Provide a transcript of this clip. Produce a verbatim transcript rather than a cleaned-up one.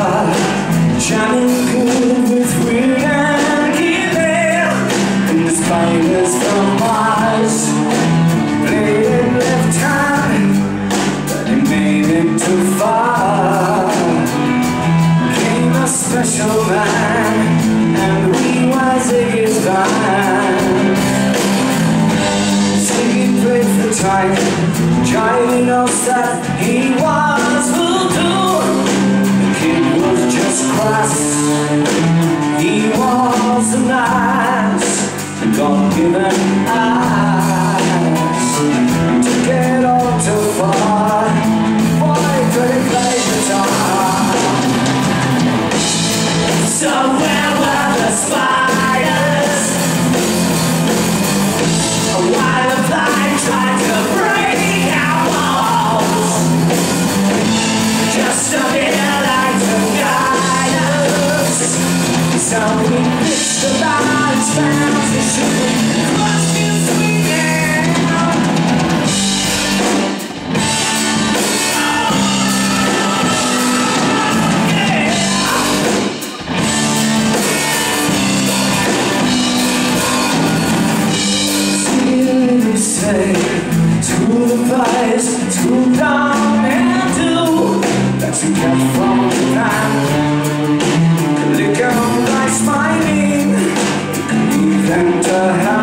shining good with weird and evil. And the spiders from Mars played it left hand, but he made it too far. Came a special man, and we were Ziggy's band. Ziggy played for time, jiving us that he was voodoo. The kid was just crass, he was a nice, God-given ass. To get all too far, boy could he play guitar. So where were the spiders? While the fly tried to break our walls, just a bit like to guide us. So we pitched the lights down to shoot across you swinging. Say to the flies, to down and do that you get from the pan. Click on my smiling, leave them to have.